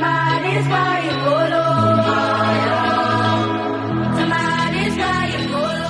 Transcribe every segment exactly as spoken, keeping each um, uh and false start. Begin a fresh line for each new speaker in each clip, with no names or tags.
Somebody's crying polo. Somebody's crying polo.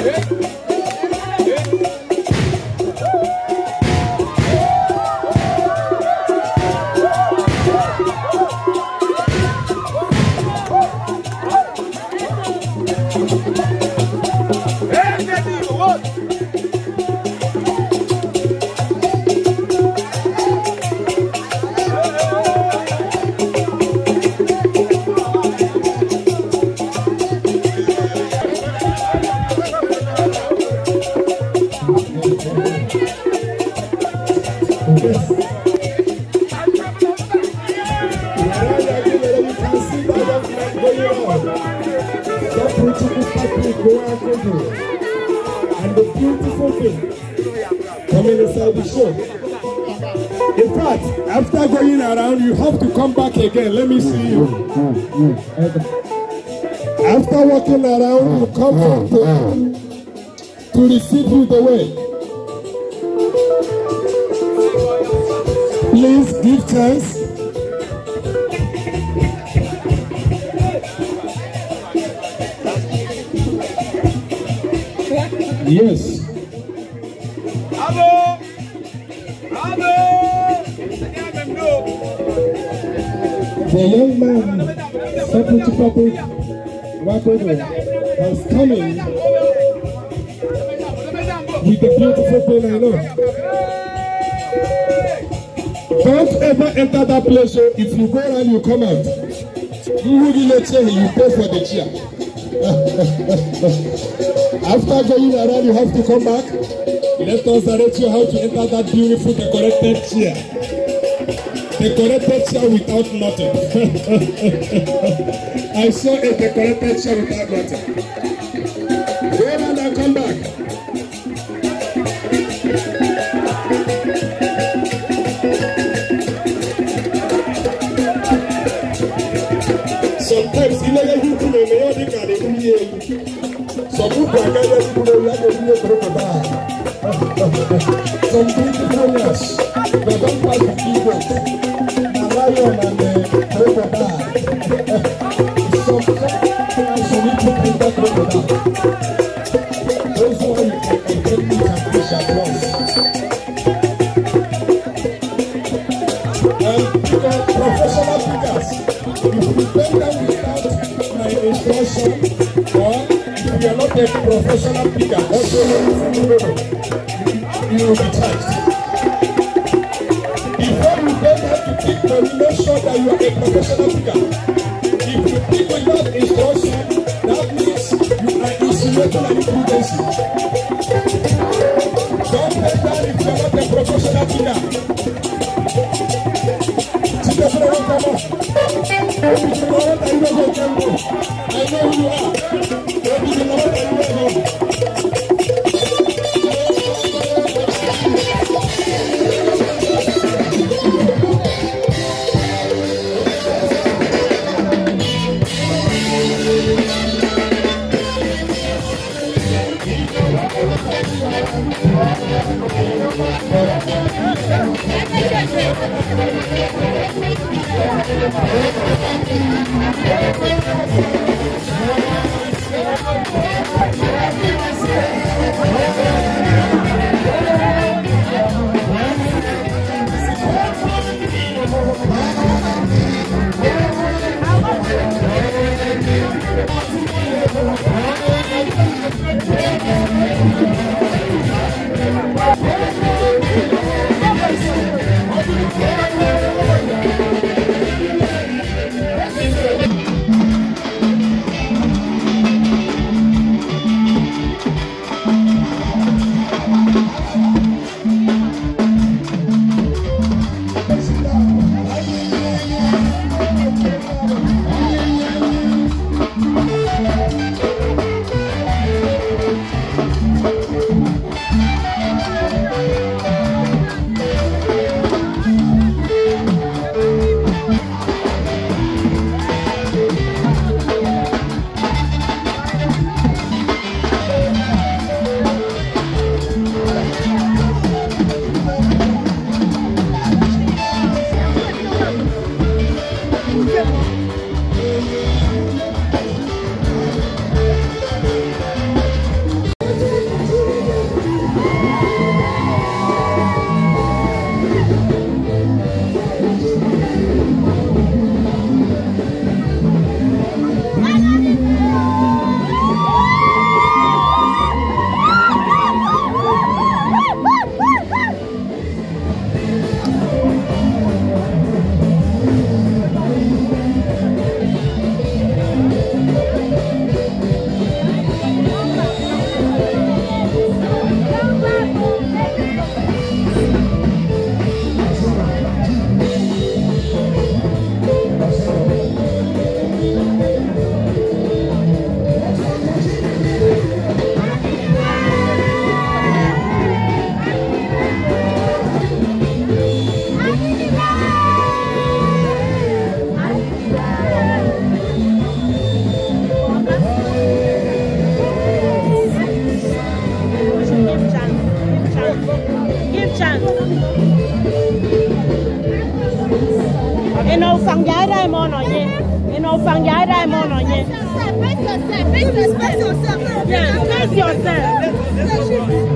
And the beautiful thing coming inside the show. In fact, after going around, you have to come back again. Let me see you. After walking around, you come back to, to receive you the way. Please give chance. Yes.
Bravo! Bravo!
The young man, Seputu Papu Wakodo, has come in with the beautiful thing I know. Don't ever enter that place. So if you go and you come out, you will be late, you pay for the chair. After going around, you have to come back. Let us direct you how to enter that beautiful decorated chair. Decorated chair without nothing. I saw a decorated chair without nothing. Go around and come back. Sometimes, you know, you can make some people are gathered people who like to do crocodile. Some beautiful ones, they don't pass the eagles, the lion and the crocodile. Some sometimes you need to bring that crocodile. Those who are you can get me and fish at once. And because professional figures, if you bend them without my instruction, or you are not a professional picker, also you will be charged. Before you don't have to pick money, make sure that you are a professional picker. If you pick without instruction, that means you are insinuating an imprudency. Don't take that if you are not a professional picker. See the friend come on. If you know what I know, go can go. I know who you are. If you know what I know, go.
offang ya da mo no nye. Face yourself. Yeah, face yourself.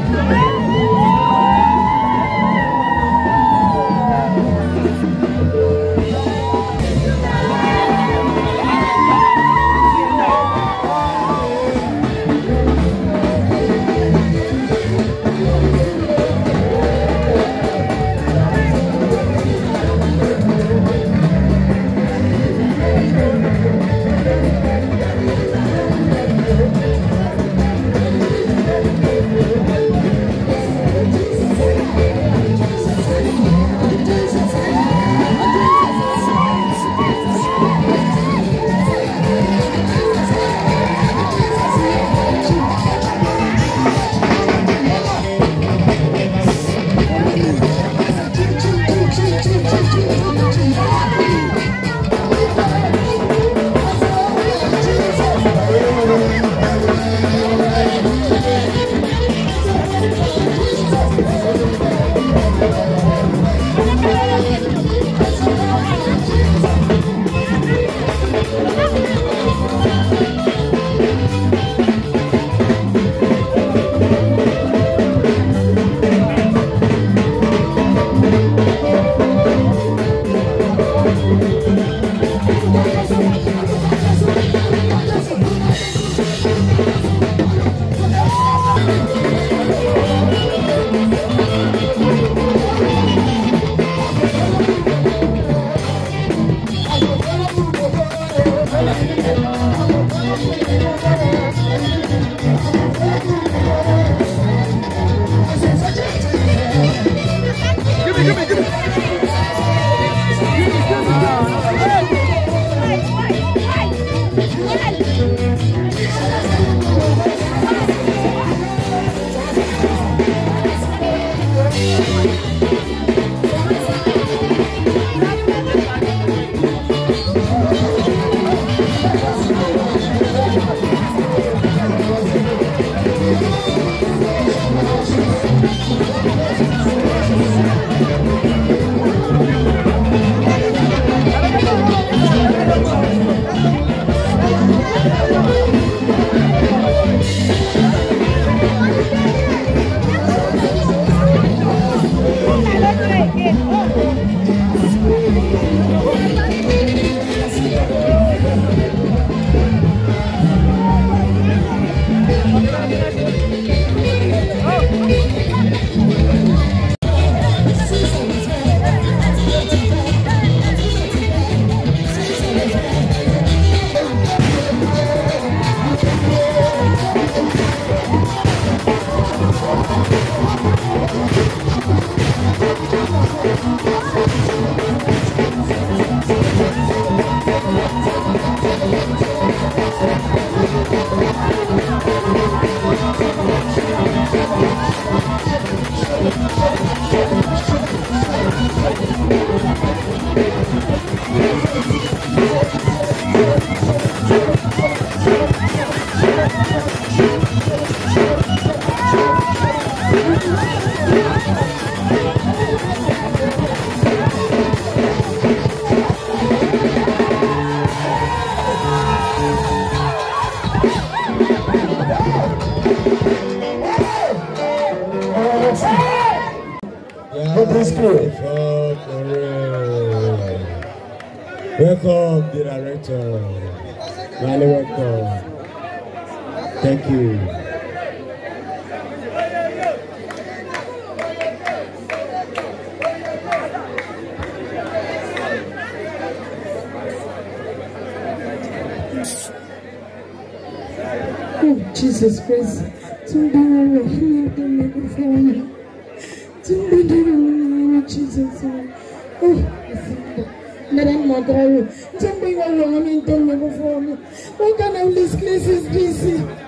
Welcome, the director. Really welcome. Thank you.
Oh, Jesus Christ. Jesus. Oh, Madam Magaro, something wrong in the phone. What kind of this place is this?